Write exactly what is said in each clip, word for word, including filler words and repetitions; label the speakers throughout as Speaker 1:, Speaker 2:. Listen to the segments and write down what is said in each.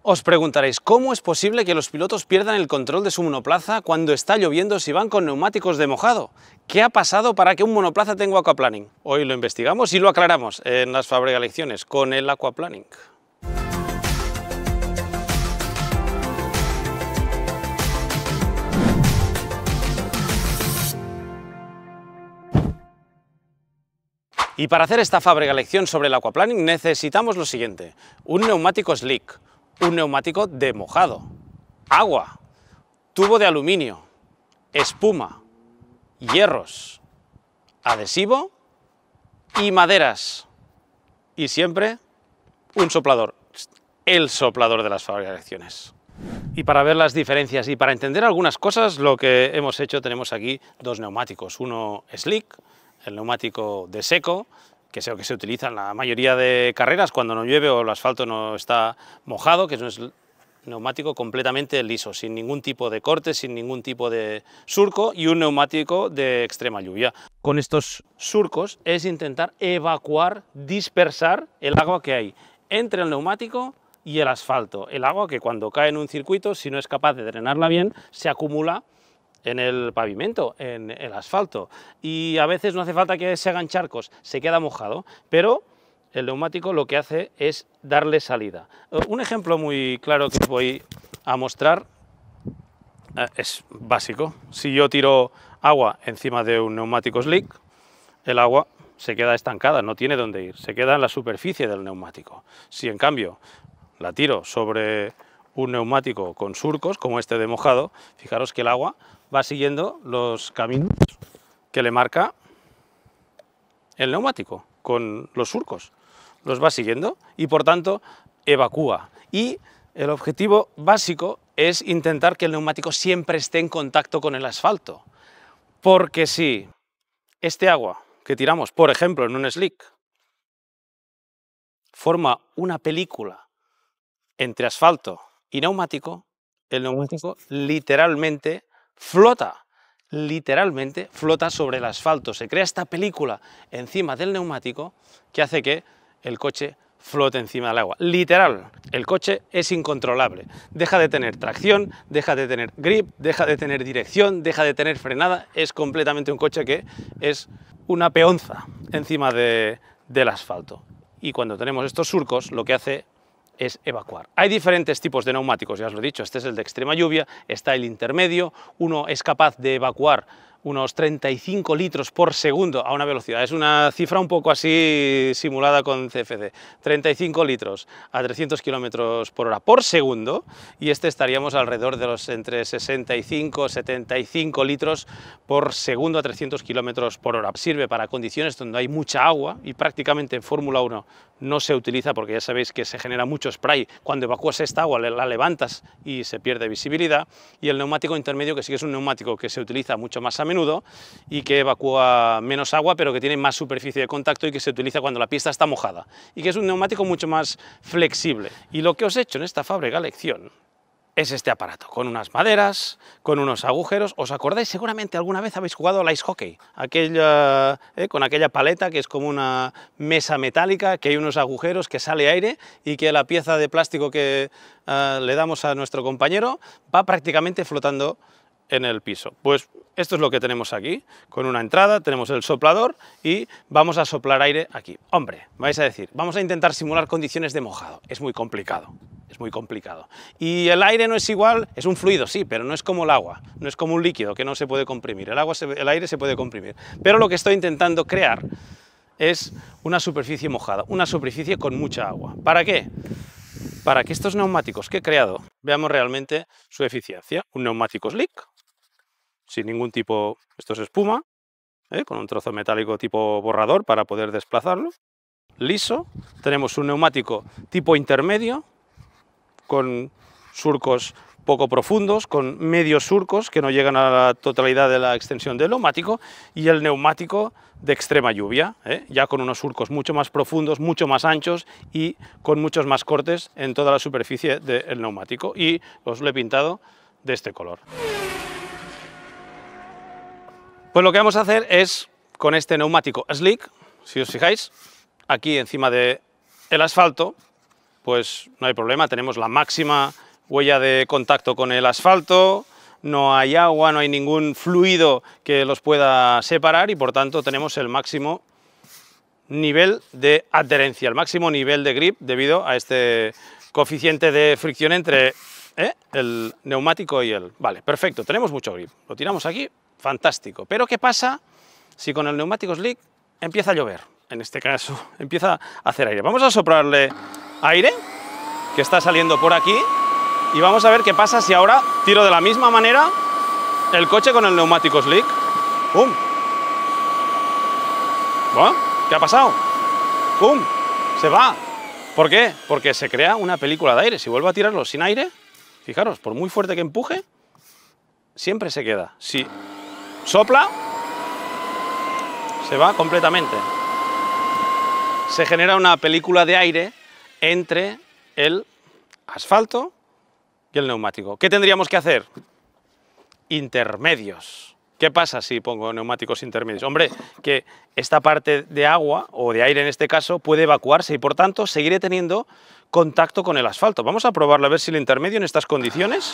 Speaker 1: Os preguntaréis, ¿cómo es posible que los pilotos pierdan el control de su monoplaza cuando está lloviendo si van con neumáticos de mojado? ¿Qué ha pasado para que un monoplaza tenga aquaplaning? Hoy lo investigamos y lo aclaramos en las Fábrica Lecciones con el aquaplaning. Y para hacer esta Fábrica Lección sobre el aquaplaning necesitamos lo siguiente: un neumático slick, un neumático de mojado, agua, tubo de aluminio, espuma, hierros, adhesivo y maderas. Y siempre un soplador, el soplador de las Fábrica Lecciones. Y para ver las diferencias y para entender algunas cosas, lo que hemos hecho, tenemos aquí dos neumáticos, uno slick, el neumático de seco, que es el que se utiliza en la mayoría de carreras cuando no llueve o el asfalto no está mojado, que es un neumático completamente liso, sin ningún tipo de corte, sin ningún tipo de surco, y un neumático de extrema lluvia. Con estos surcos es intentar evacuar, dispersar el agua que hay entre el neumático y el asfalto. El agua que cuando cae en un circuito, si no es capaz de drenarla bien, se acumula en el pavimento, en el asfalto, y a veces no hace falta que se hagan charcos, se queda mojado, pero el neumático lo que hace es darle salida. Un ejemplo muy claro que os voy a mostrar eh, es básico. Si yo tiro agua encima de un neumático slick, el agua se queda estancada, no tiene dónde ir, se queda en la superficie del neumático. Si en cambio la tiro sobre un neumático con surcos, como este de mojado, fijaros que el agua va siguiendo los caminos que le marca el neumático con los surcos. Los va siguiendo y por tanto evacúa. Y el objetivo básico es intentar que el neumático siempre esté en contacto con el asfalto. Porque si este agua que tiramos, por ejemplo, en un slick, forma una película entre asfalto y neumático, el neumático literalmente flota, literalmente flota sobre el asfalto. Se crea esta película encima del neumático que hace que el coche flote encima del agua. Literal, el coche es incontrolable. Deja de tener tracción, deja de tener grip, deja de tener dirección, deja de tener frenada. Es completamente un coche que es una peonza encima de, del asfalto. Y cuando tenemos estos surcos, lo que hace es evacuar. Hay diferentes tipos de neumáticos, ya os lo he dicho, este es el de extrema lluvia, está el intermedio, uno es capaz de evacuar unos treinta y cinco litros por segundo a una velocidad, es una cifra un poco así simulada con C F D, treinta y cinco litros a trescientos kilómetros por hora por segundo, y este estaríamos alrededor de los entre sesenta y cinco y setenta y cinco litros por segundo a trescientos kilómetros por hora. Sirve para condiciones donde hay mucha agua y prácticamente en Fórmula uno no se utiliza porque ya sabéis que se genera mucho spray, cuando evacúas esta agua la levantas y se pierde visibilidad, y el neumático intermedio, que sí que es un neumático que se utiliza mucho más a menudo y que evacúa menos agua pero que tiene más superficie de contacto y que se utiliza cuando la pista está mojada, y que es un neumático mucho más flexible. Y lo que os he hecho en esta Fábrica Lección es este aparato, con unas maderas, con unos agujeros. ¿Os acordáis? Seguramente alguna vez habéis jugado al ice hockey, aquella, eh, con aquella paleta que es como una mesa metálica, que hay unos agujeros, que sale aire y que la pieza de plástico que uh, le damos a nuestro compañero va prácticamente flotando en el piso. Pues esto es lo que tenemos aquí, con una entrada, tenemos el soplador y vamos a soplar aire aquí. Hombre, vais a decir, vamos a intentar simular condiciones de mojado. Es muy complicado, es muy complicado. Y el aire no es igual, es un fluido, sí, pero no es como el agua, no es como un líquido que no se puede comprimir. El agua, se, el aire se puede comprimir. Pero lo que estoy intentando crear es una superficie mojada, una superficie con mucha agua. ¿Para qué? Para que estos neumáticos que he creado veamos realmente su eficiencia. Un neumático slick, sin ningún tipo, esto es espuma, ¿eh? Con un trozo metálico tipo borrador para poder desplazarlo, liso. Tenemos un neumático tipo intermedio, con surcos poco profundos, con medios surcos que no llegan a la totalidad de la extensión del neumático, y el neumático de extrema lluvia, ¿eh? Ya con unos surcos mucho más profundos, mucho más anchos y con muchos más cortes en toda la superficie del neumático, y os lo he pintado de este color. Pues lo que vamos a hacer es, con este neumático slick, si os fijáis, aquí encima del asfalto, pues no hay problema, tenemos la máxima huella de contacto con el asfalto, no hay agua, no hay ningún fluido que los pueda separar y por tanto tenemos el máximo nivel de adherencia, el máximo nivel de grip debido a este coeficiente de fricción entre ¿eh? el neumático y el... Vale, perfecto, tenemos mucho grip, lo tiramos aquí, fantástico. Pero ¿qué pasa si con el neumático slick empieza a llover? En este caso, empieza a hacer aire. Vamos a soplarle aire, que está saliendo por aquí, y vamos a ver qué pasa si ahora tiro de la misma manera el coche con el neumático slick. ¡Pum! Bueno, ¿qué ha pasado? ¡Pum! Se va. ¿Por qué? Porque se crea una película de aire. Si vuelvo a tirarlo sin aire, fijaros, por muy fuerte que empuje, siempre se queda. Si sopla, se va completamente. Se genera una película de aire entre el asfalto y el neumático. ¿Qué tendríamos que hacer? Intermedios. ¿Qué pasa si pongo neumáticos intermedios? Hombre, que esta parte de agua, o de aire en este caso, puede evacuarse y por tanto seguiré teniendo contacto con el asfalto. Vamos a probarlo a ver si el intermedio en estas condiciones...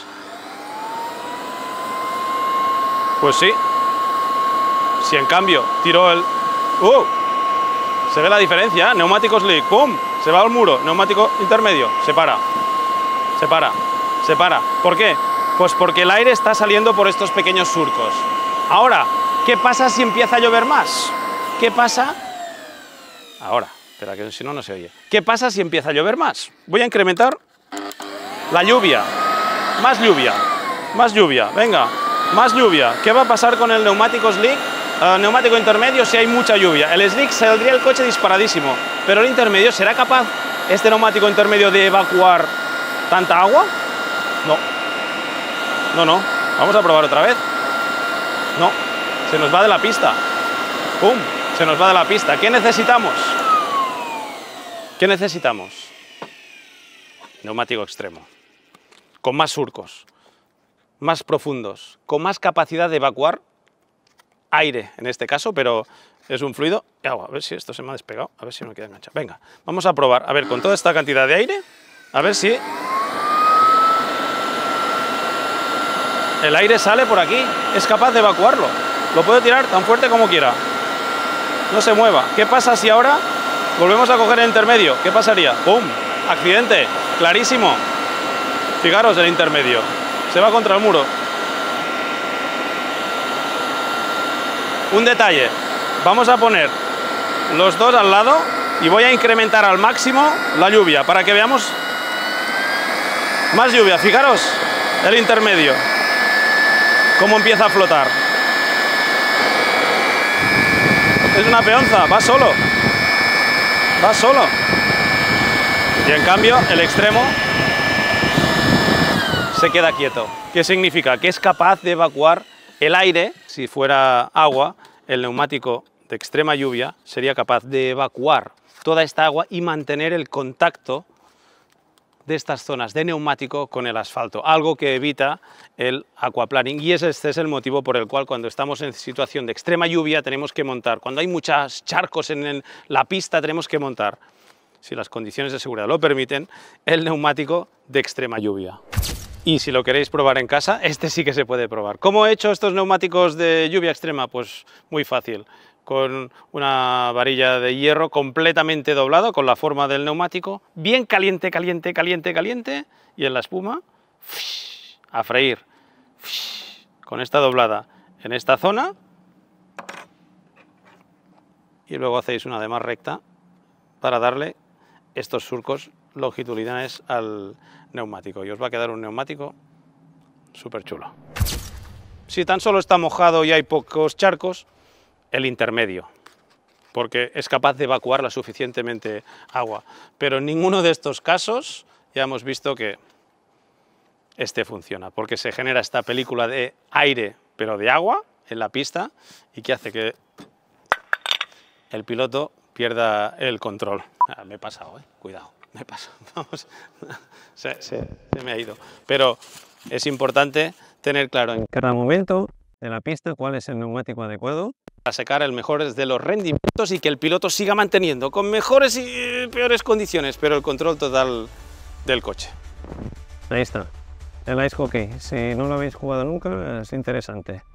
Speaker 1: Pues sí. Si en cambio tiro el... ¡Uh! Se ve la diferencia, ¿eh? Neumático slick, ¡pum! Se va al muro, neumático intermedio, se para, se para, se para. ¿Por qué? Pues porque el aire está saliendo por estos pequeños surcos. Ahora, ¿qué pasa si empieza a llover más? ¿Qué pasa? Ahora, espera que si no, no se oye. ¿Qué pasa si empieza a llover más? Voy a incrementar la lluvia, más lluvia, más lluvia, venga, más lluvia. ¿Qué va a pasar con el neumático slick? Uh, neumático intermedio si hay mucha lluvia. El slick saldría el coche disparadísimo, pero el intermedio, ¿será capaz este neumático intermedio de evacuar tanta agua? No. No, no. Vamos a probar otra vez. No. Se nos va de la pista. ¡Pum! Se nos va de la pista. ¿Qué necesitamos? ¿Qué necesitamos? Neumático extremo. Con más surcos. Más profundos. Con más capacidad de evacuar aire en este caso, pero es un fluido y agua. A ver si esto se me ha despegado, a ver si me queda enganchado. Venga, vamos a probar, a ver, con toda esta cantidad de aire, a ver si el aire sale por aquí, es capaz de evacuarlo. Lo puedo tirar tan fuerte como quiera, no se mueva. ¿Qué pasa si ahora volvemos a coger el intermedio? ¿Qué pasaría? ¡Pum! Accidente, clarísimo. Fijaros el intermedio, se va contra el muro. Un detalle, vamos a poner los dos al lado y voy a incrementar al máximo la lluvia para que veamos más lluvia. Fijaros el intermedio, cómo empieza a flotar. Es una peonza, va solo, va solo. Y en cambio el extremo se queda quieto. ¿Qué significa? Que es capaz de evacuar el aire. Si fuera agua, el neumático de extrema lluvia sería capaz de evacuar toda esta agua y mantener el contacto de estas zonas de neumático con el asfalto, algo que evita el aquaplaning, y ese este es el motivo por el cual cuando estamos en situación de extrema lluvia tenemos que montar, cuando hay muchos charcos en la pista tenemos que montar, si las condiciones de seguridad lo permiten, el neumático de extrema lluvia. Y si lo queréis probar en casa, este sí que se puede probar. ¿Cómo he hecho estos neumáticos de lluvia extrema? Pues muy fácil, con una varilla de hierro completamente doblado, con la forma del neumático, bien caliente, caliente, caliente, caliente, y en la espuma, a freír, con esta doblada en esta zona, y luego hacéis una de más recta para darle estos surcos longitudinales al neumático y os va a quedar un neumático súper chulo. Si tan solo está mojado y hay pocos charcos, el intermedio, porque es capaz de evacuar la suficientemente agua, pero en ninguno de estos casos ya hemos visto que este funciona, porque se genera esta película de aire, pero de agua en la pista, y que hace que el piloto pierda el control. Ah, me he pasado, ¿eh? Cuidado. Me pasa, vamos, se, se, se me ha ido. Pero es importante tener claro en cada momento
Speaker 2: de la pista cuál es el neumático adecuado.
Speaker 1: Para sacar el mejor de los rendimientos y que el piloto siga manteniendo con mejores y peores condiciones, pero el control total del coche.
Speaker 2: Ahí está, el ice hockey. Si no lo habéis jugado nunca, es interesante.